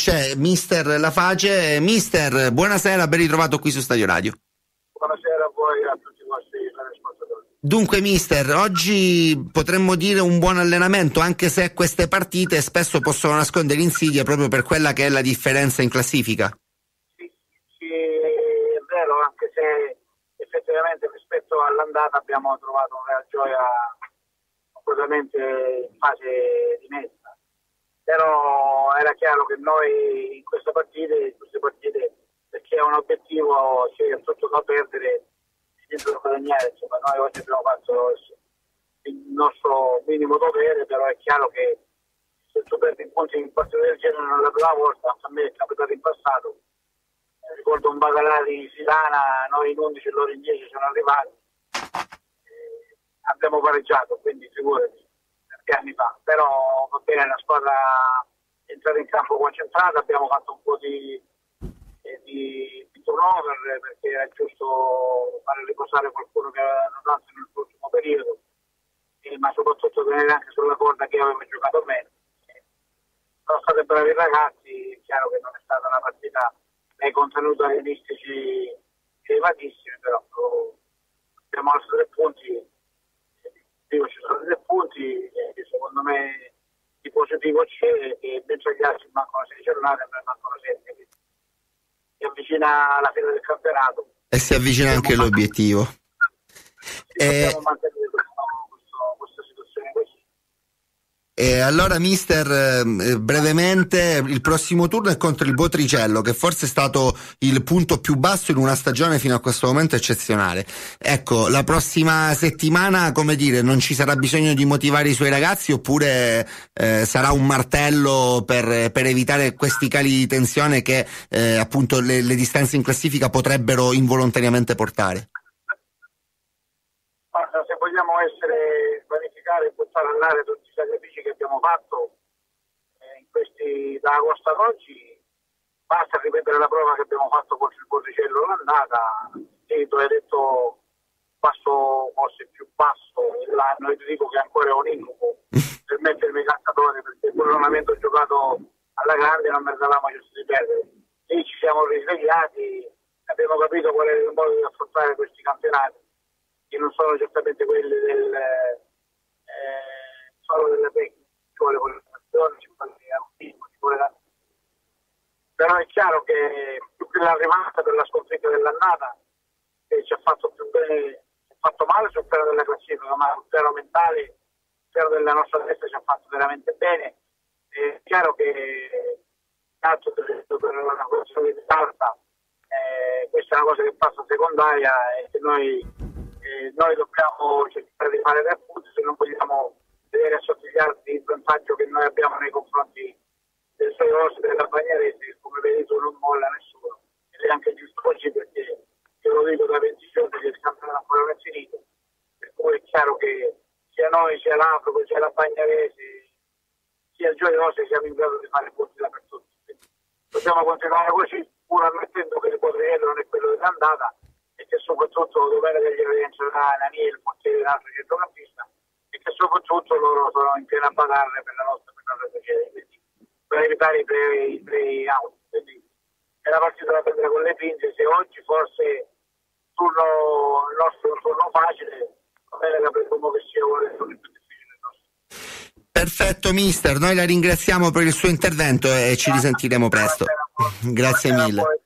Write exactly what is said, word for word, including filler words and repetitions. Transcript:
c'è mister Laface. Mister, buonasera, ben ritrovato qui su Stadio Radio. Buonasera a voi e a tutti i vostri ascoltatori. Dunque mister, oggi potremmo dire un buon allenamento, anche se queste partite spesso possono nascondere insidie proprio per quella che è la differenza in classifica. Sì, sì, è vero, anche se effettivamente rispetto all'andata abbiamo trovato una Real Gioia completamente in fase di messa, però era chiaro che noi in queste partite, in queste partite perché è un obiettivo c'è tutto da perdere, niente da guadagnare, insomma noi oggi abbiamo fatto il nostro minimo dovere, però è chiaro che se tu perdi punti in partite del genere non è la prima volta, a me è capitato in passato, ricordo un Bagalà di Silana, noi in undici e loro in dieci sono arrivati, eh, abbiamo pareggiato, quindi figurati, perché anni fa, però va bene, la squadra è entrata in campo concentrata, abbiamo fatto un po' di, eh, di, di turnover perché era giusto fare riposare qualcuno che non ha fatto nell'ultimo periodo, eh, ma soprattutto tenere anche sulla corda che aveva giocato meno. Eh, sono stati bravi ragazzi, è chiaro che non è stata una partita nei contenuti realistici elevatissimi, però abbiamo altri tre punti, dico, ci sono tre punti e secondo me di positivo c'è, e mentre gli altri mancano sei giornate, a me mancano sette, quindi si avvicina alla fine del campionato. E si avvicina anche l'obiettivo. Dobbiamo eh... mantenere questo, questo, questa situazione così. E allora mister, eh, brevemente, il prossimo turno è contro il Botricello, che forse è stato il punto più basso in una stagione fino a questo momento eccezionale. Ecco, la prossima settimana, come dire, non ci sarà bisogno di motivare i suoi ragazzi, oppure eh, sarà un martello per, per evitare questi cali di tensione che eh, appunto le, le distanze in classifica potrebbero involontariamente portare? Guarda, se vogliamo essere verificare e portare all'aria tutti i sacrifici che abbiamo fatto eh, in questi da agosto ad oggi, basta ripetere la prova che abbiamo fatto contro il Botricello l'andata, e tu hai detto passo forse più basso dell'anno, e ti dico che ancora è un incubo per mettermi i calciatori, perché quel allenamento giocato alla grande non meritavamo giusto di perdere. Lì ci siamo risvegliati, abbiamo capito qual è il modo di affrontare questi campionati, che non sono certamente quelli del eh, solo delle tecniche, ci vuole qualificazione, ci vuole autismo, ci vuole la... però è chiaro che più che la rimasta per la sconfitta dell'annata eh, ci ha fatto più bene, ci ha fatto male sul piano della classifica, ma sul piano mentale, sul piano della nostra testa ci ha fatto veramente bene. È chiaro che calcio per una questione di salta, eh, questa è una cosa che passa secondaria e che noi Eh, noi dobbiamo cercare di fare tre punti se non vogliamo vedere assottigliarsi il vantaggio che noi abbiamo nei confronti del suoi rossi della Bagnarese, che come vedete non molla nessuno, ed è anche giusto oggi, perché io lo dico da venti giorni che il campionato ancora non è finito, per cui è chiaro che sia noi, sia l'Africa, sia la Bagnarese, sia il Gioia Rossi siamo in grado di fare punti dappertutto. Quindi dobbiamo continuare così, pur ammettendo che il Botricello non è quello dell'andata, e che soprattutto domenica gli rientrerà Nani, il portiere dell'altro centrocampista, e che soprattutto loro sono in piena bagarre per la nostra per la nostra sede, quindi per evitare i play, i play out. Quindi è una partita da prendere con le pinze. Se oggi forse turno, il nostro turno facile, domenica presumo che sia uno dei turni più difficili del nostro. Perfetto mister, noi la ringraziamo per il suo intervento e ci risentiremo presto. Grazie mille.